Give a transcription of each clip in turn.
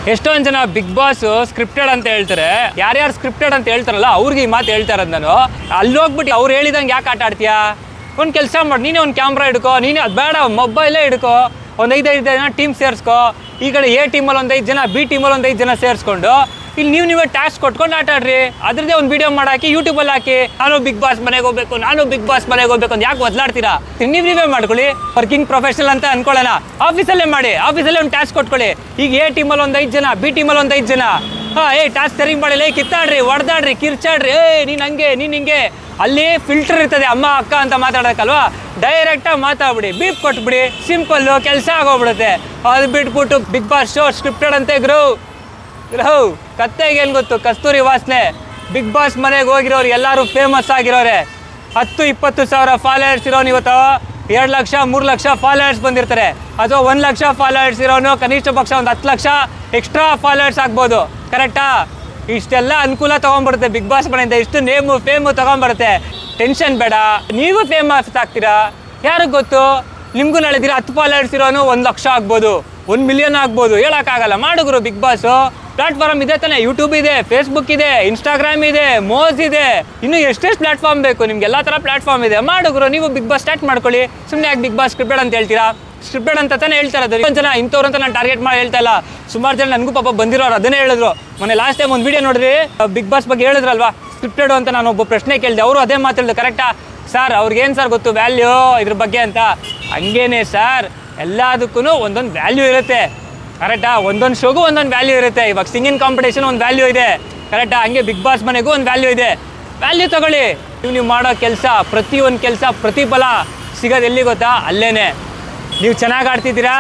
ಎಷ್ಟೊಂದು ಜನ big boss scripted ಅಂತ ಹೇಳ್ತಾರೆ. ಯಾರ್ಯಾರು ಸ್ಕ್ರಿಪ್ಟೆಡ್ ಅಂತ ಹೇಳ್ತಾರಲ್ಲ ಅವ್ರಿಗೆ ಈ ಮಾತು ಹೇಳ್ತಾ ಇರೋದು ನಾನು. ಅಲ್ಲಿ ಹೋಗ್ಬಿಟ್ಟು ಅವ್ರು ಹೇಳಿದಂಗೆ ಯಾಕೆ ಆಟ ಆಡ್ತೀಯಾ? ಒಂದು ಕೆಲಸ ಮಾಡಿ, ನೀನೇ ಒಂದು ಕ್ಯಾಮ್ರಾ ಹಿಡ್ಕೋ, ನೀನೇ ಅದು ಬೇಡ ಮೊಬೈಲೇ ಹಿಡ್ಕೋ, ಒಂದು 5 ಜನ ಟೀಮ್ ಸೇರಿಸ್ಕೋ. ಈ ಕಡೆ ಎ ಟೀಮಲ್ಲಿ ಒಂದು 5 ಜನ, ಬಿ ಟೀಮಲ್ಲಿ ಒಂದು 5 ಜನ ಸೇರಿಸ್ಕೊಂಡು ಇಲ್ಲಿ ನೀವೇ ಟಾಸ್ಕ್ ಕೊಟ್ಕೊಂಡು ಆಟ ಆಡ್ರಿ. ಅದ್ರದ್ದೇ ಒಂದು ವಿಡಿಯೋ ಮಾಡಾಕಿ ಯೂಟ್ಯೂಬಲ್ಲಿ ಹಾಕಿ, ನಾನು ಬಿಗ್ ಬಾಸ್ ಮನೆಗೆ ಹೋಗ್ಬೇಕು, ನಾನು ಬಿಗ್ ಬಾಸ್ ಮನೆಗೆ ಹೋಗ್ಬೇಕು ಅಂತ ಯಾಕೆ ಬದಲಾಡ್ತೀರಾ? ನೀವೇ ಮಾಡ್ಕೊಳ್ಳಿ. ವರ್ಕಿಂಗ್ ಪ್ರೊಫೆಷನಲ್ ಅಂತ ಅನ್ಕೊಳ್ಳೋಣ, ಆಫೀಸಲ್ಲೇ ಮಾಡಿ, ಆಫೀಸಲ್ಲೇ ಒಂದು ಟಾಸ್ಕ್ ಕೊಟ್ಕೊಳ್ಳಿ. ಈಗ ಎ ಟೀಮಲ್ಲಿ ಒಂದು 5 ಜನ, ಬಿ ಟೀಮಲ್ಲಿ ಒಂದು 5 ಜನ, ಟಾಸ್ಕ್ ಸರಿ ಮಾಡಿಲ್ಲ, ಕಿತ್ತಾಡ್ರಿ, ಹೊಡೆದಾಡ್ರಿ, ಕಿರ್ಚಾಡ್ರಿ, ನೀನು ಹಂಗೆ, ನೀನು ಹಿಂಗೆ. ಅಲ್ಲಿ ಫಿಲ್ಟರ್ ಇರ್ತದೆ, ಅಮ್ಮ ಅಕ್ಕ ಅಂತ ಮಾತಾಡೋಕ್ಕಲ್ವಾ, ಡೈರೆಕ್ಟಾಗಿ ಮಾತಾಡ್ಬಿಡಿ, ಬೀಪ್ ಕೊಟ್ಬಿಡಿ, ಸಿಂಪಲ್ಲು, ಕೆಲಸ ಆಗೋಗ್ಬಿಡುತ್ತೆ. ಅದು ಬಿಟ್ಬಿಟ್ಟು ಬಿಗ್ ಬಾಸ್ ಶೋ ಸ್ಕ್ರಿಪ್ಟೆಡ್ ಅಂತೆ ಗ್ರೋ ಕತ್ತೆಗೆ ಏನು ಗೊತ್ತು? ಕಸ್ತೂರಿ ವಾಸನೆ. ಬಿಗ್ ಬಾಸ್ ಮನೆಗೆ ಹೋಗಿರೋರು ಎಲ್ಲರೂ ಫೇಮಸ್ ಆಗಿರೋರೆ. 10-20 ಸಾವಿರ ಫಾಲೋಯರ್ಸ್ ಇರೋನು ಇವತ್ತು 2 ಲಕ್ಷ 3 ಲಕ್ಷ ಫಾಲೋಯರ್ಸ್ ಬಂದಿರ್ತಾರೆ. ಅಥವಾ 1 ಲಕ್ಷ ಫಾಲೋಯರ್ಸ್ ಇರೋನು ಕನಿಷ್ಠ ಪಕ್ಷ ಒಂದು 10 ಲಕ್ಷ ಎಕ್ಸ್ಟ್ರಾ ಫಾಲೋಯರ್ಸ್ ಆಗ್ಬೋದು. ಕರೆಕ್ಟಾ? ಇಷ್ಟೆಲ್ಲ ಅನುಕೂಲ ತೊಗೊಂಡ್ಬರುತ್ತೆ ಬಿಗ್ ಬಾಸ್ ಮನೆಯಿಂದ. ಇಷ್ಟು ನೇಮು ಫೇಮು ತೊಗೊಂಡ್ಬರುತ್ತೆ. ಟೆನ್ಷನ್ ಬೇಡ, ನೀವು ಫೇಮಸ್ ಆಗ್ತೀರಾ. ಯಾರಿಗೆ ಗೊತ್ತು? ನಿಮಗೂ ನಾಳೆ ದಿನ 10 ಫಾಲೋಯರ್ಸ್ ಇರೋನು 1 ಲಕ್ಷ ಆಗ್ಬೋದು, 1 ಮಿಲಿಯನ್ ಆಗ್ಬೋದು, ಹೇಳೋಕ್ಕಾಗಲ್ಲ. ಮಾಡಿದ್ರು ಬಿಗ್ ಬಾಸು ಪ್ಲಾಟ್ಫಾರ್ಮ್ ಇದೆ ತಾನೆ. ಯೂಟ್ಯೂಬ್ ಇದೆ, ಫೇಸ್ಬುಕ್ ಇದೆ, ಇನ್ಸ್ಟಾಗ್ರಾಮ್ ಇದೆ, ಮೋಸ್ ಇದೆ, ಇನ್ನು ಎಷ್ಟೆಷ್ಟು ಪ್ಲಾಟ್ಫಾರ್ಮ್ ಬೇಕು ನಿಮ್ಗೆ, ಎಲ್ಲ ಥರ ಪ್ಲಾಟ್ಫಾರ್ಮ್ ಇದೆ. ಮಾಡಿದ್ರು ನೀವು ಬಿಗ್ ಬಾಸ್ ಸ್ಟಾರ್ಟ್ ಮಾಡ್ಕೊಳ್ಳಿ. ಸುಮ್ಮನೆ ಯಾಕೆ ಬಿಗ್ ಬಾಸ್ ಸ್ಕ್ರಿಪ್ಟೆಡ್ ಅಂತ ಹೇಳ್ತೀರಾ? ಸ್ಕ್ರಿಪ್ಟೆಡ್ ಅಂತ ತಾನೇ ಹೇಳ್ತಾ ಇರೋದು. ಒಂದು ಜನ ಇಂಥವ್ರು ಅಂತ ನಾನು ಟಾರ್ಗೆಟ್ ಮಾಡಿ ಹೇಳ್ತಾ ಇಲ್ಲ. ಸುಮಾರು ಜನ ನನಗೂ ಪಾಪ ಬಂದಿರೋರು ಅದನ್ನೇ ಹೇಳಿದ್ರು. ಮೊನ್ನೆ ಲಾಸ್ಟ್ ಟೈಮ್ ಒಂದು ವಿಡಿಯೋ ನೋಡಿದ್ರಿ, ಬಿಗ್ ಬಾಸ್ ಬಗ್ಗೆ ಹೇಳಿದ್ರಲ್ವಾ ಸ್ಕ್ರಿಪ್ಟೆಡ್ ಅಂತ. ನಾನು ಒಬ್ಬ ಪ್ರಶ್ನೆ ಕೇಳಿದೆ, ಅವರು ಅದೇ ಮಾತಾಡಿದ್ರು. ಕರೆಕ್ಟಾ ಸರ್? ಅವ್ರಿಗೇನು ಸರ್ ಗೊತ್ತು ವ್ಯಾಲ್ಯೂ ಇದ್ರ ಬಗ್ಗೆ ಅಂತ? ಹಂಗೇನೆ ಸರ್, ಎಲ್ಲದಕ್ಕೂ ಒಂದೊಂದು ವ್ಯಾಲ್ಯೂ ಇರುತ್ತೆ. ಕರೆಕ್ಟಾ? ಒಂದೊಂದು ಶೋಗೂ ಒಂದೊಂದು ವ್ಯಾಲ್ಯೂ ಇರುತ್ತೆ. ಇವಾಗ ಸಿಂಗಿಂಗ್ ಕಾಂಪಿಟೇಷನ್ ಒಂದು ವ್ಯಾಲ್ಯೂ ಇದೆ. ಕರೆಕ್ಟಾ? ಹಂಗೆ ಬಿಗ್ ಬಾಸ್ ಮನೆಗೂ ಒಂದು ವ್ಯಾಲ್ಯೂ ಇದೆ. ವ್ಯಾಲ್ಯೂ ತಗೊಳ್ಳಿ. ನೀವು ಮಾಡೋ ಕೆಲಸ, ಪ್ರತಿಯೊಂದು ಕೆಲಸ ಪ್ರತಿಫಲ ಸಿಗೋದು ಎಲ್ಲಿ ಗೊತ್ತಾ? ಅಲ್ಲೇನೆ. ನೀವು ಚೆನ್ನಾಗಿ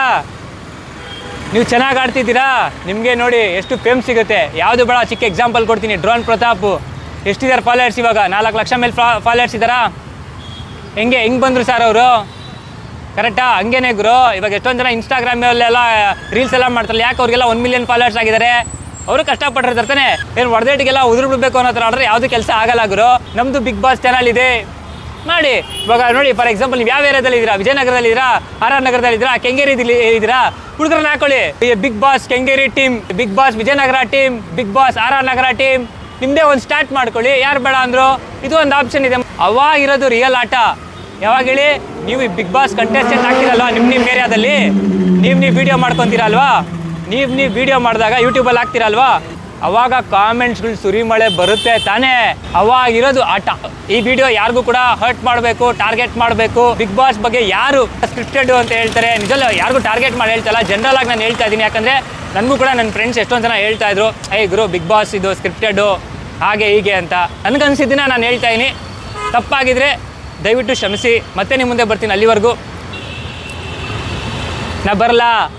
ಆಡ್ತಿದ್ದೀರಾ, ನಿಮಗೆ ನೋಡಿ ಎಷ್ಟು ಫೇಮ್ ಸಿಗುತ್ತೆ. ಯಾವುದು ಬೇಡ, ಚಿಕ್ಕ ಎಕ್ಸಾಂಪಲ್ ಕೊಡ್ತೀನಿ. ಡ್ರೋನ್ ಪ್ರತಾಪ್ ಎಷ್ಟಿದ್ದಾರೆ ಫಾಲೋಯರ್ಸ್? ಇವಾಗ 4 ಲಕ್ಷ ಮೇಲೆ ಫಾಲೋಯರ್ಸ್ ಇದ್ದಾರಾ? ಹೆಂಗೆ ಬಂದರು ಸರ್ ಅವರು? ಕರೆಕ್ಟಾ? ಹಂಗೇನೆ ಗುರು. ಇವಾಗ ಎಷ್ಟೊಂದು ಜನ ಇನ್ಸ್ಟಾಗ್ರಾಮಲ್ಲೆಲ್ಲ ರೀಲ್ಸ್ ಎಲ್ಲ ಮಾಡ್ತಾರಲ್ಲ, ಯಾಕೆ ಅವ್ರಿಗೆಲ್ಲ 1 ಮಿಲಿಯನ್ ಫಾಲೋಯರ್ಸ್ ಆಗಿದ್ದಾರೆ? ಅವರು ಕಷ್ಟಪಟ್ಟಿರ್ತಾರೆ ತಾನೆ. ಏನು ಹೊಡೆದೇಟಿಗೆಲ್ಲ ಉದುರು ಬಿಡಬೇಕು ಅನ್ನೋ ಥರ ಆಡ್ರೆ ಯಾವುದೇ ಕೆಲಸ ಆಗಲ್ಲ ಗುರು. ನಮ್ಮದು ಬಿಗ್ ಬಾಸ್ ಚಾನಲ್ ಇದೆ, ಮಾಡಿ. ಇವಾಗ ನೋಡಿ, ಫಾರ್ ಎಕ್ಸಾಂಪಲ್ ನೀವು ಯಾವ ಏರಿಯಾದಲ್ಲಿ ಇದ್ದೀರಾ? ವಿಜಯನಗರದಲ್ಲಿ ಇದ್ದೀರಾ, RR ನಗರದಲ್ಲಿ ಇದ್ದೀರಾ, ಕೆಂಗೇರಿದಲ್ಲಿ ಇದ್ದೀರಾ? ಹುಡುಗರನ್ನ ಹಾಕೊಳ್ಳಿ. Bigg Boss Kengeri team, Bigg Boss Vijayanagar team, Bigg Boss RR Nagar team, ನಿಮ್ಮದೇ ಒಂದು ಸ್ಟಾರ್ಟ್ ಮಾಡ್ಕೊಳ್ಳಿ. ಯಾರು ಬೇಡ ಅಂದರು? ಇದು ಒಂದು ಆಪ್ಷನ್ ಇದೆ. ಅವಾಗಿರೋದು ರಿಯಲ್ ಆಟ. ಯಾವಾಗ ಹೇಳಿ? ನೀವು ಬಿಗ್ ಬಾಸ್ ಕಂಟೆಸ್ಟೆಂಟ್ ಆಗ್ತೀರಲ್ವಾ, ನಿಮ್ಮ ಏರಿಯಾದಲ್ಲಿ ನೀವು ವೀಡಿಯೋ ಮಾಡ್ಕೊತೀರಲ್ವಾ, ನೀವು ವೀಡಿಯೋ ಮಾಡಿದಾಗ ಯೂಟ್ಯೂಬಲ್ಲಿ ಹಾಕ್ತೀರಲ್ವಾ, ಅವಾಗ ಕಾಮೆಂಟ್ಸ್ಗಳು ಸುರಿಮಳೆ ಬರುತ್ತೆ ತಾನೇ. ಅವಾಗಿರೋದು ಆಟ. ಈ ವಿಡಿಯೋ ಯಾರಿಗೂ ಕೂಡ ಹರ್ಟ್ ಮಾಡಬೇಕು, ಟಾರ್ಗೆಟ್ ಮಾಡಬೇಕು. ಬಿಗ್ ಬಾಸ್ ಬಗ್ಗೆ ಯಾರು ಸ್ಕ್ರಿಪ್ಟೆಡ್ ಅಂತ ಹೇಳ್ತಾರೆ, ನಿಜಲ್ಲ ಯಾರಿಗೂ ಟಾರ್ಗೆಟ್ ಮಾಡಿ ಹೇಳ್ತಲ್ಲ, ಜನರಲ್ ಆಗಿ ನಾನು ಹೇಳ್ತಾ ಇದ್ದೀನಿ. ಯಾಕಂದರೆ ನನಗೂ ಕೂಡ ನನ್ನ ಫ್ರೆಂಡ್ಸ್ ಎಷ್ಟೊಂದು ಜನ ಹೇಳ್ತಾ ಇದ್ರು, ಗುರು ಬಿಗ್ ಬಾಸ್ ಇದು ಸ್ಕ್ರಿಪ್ಟೆಡು ಹಾಗೆ ಹೀಗೆ ಅಂತ. ನನಗನ್ಸಿದ್ದನ್ನ ನಾನು ಹೇಳ್ತಾ ಇದ್ದೀನಿ. ತಪ್ಪಾಗಿದ್ರೆ ದಯವಿಟ್ಟು ಕ್ಷಮಿಸಿ. ಮತ್ತೆ ನಿಮ್ಮ ಮುಂದೆ ಬರ್ತೀನಿ. ಅಲ್ಲಿವರೆಗೂ ನಾ ಬರಲ್ಲ.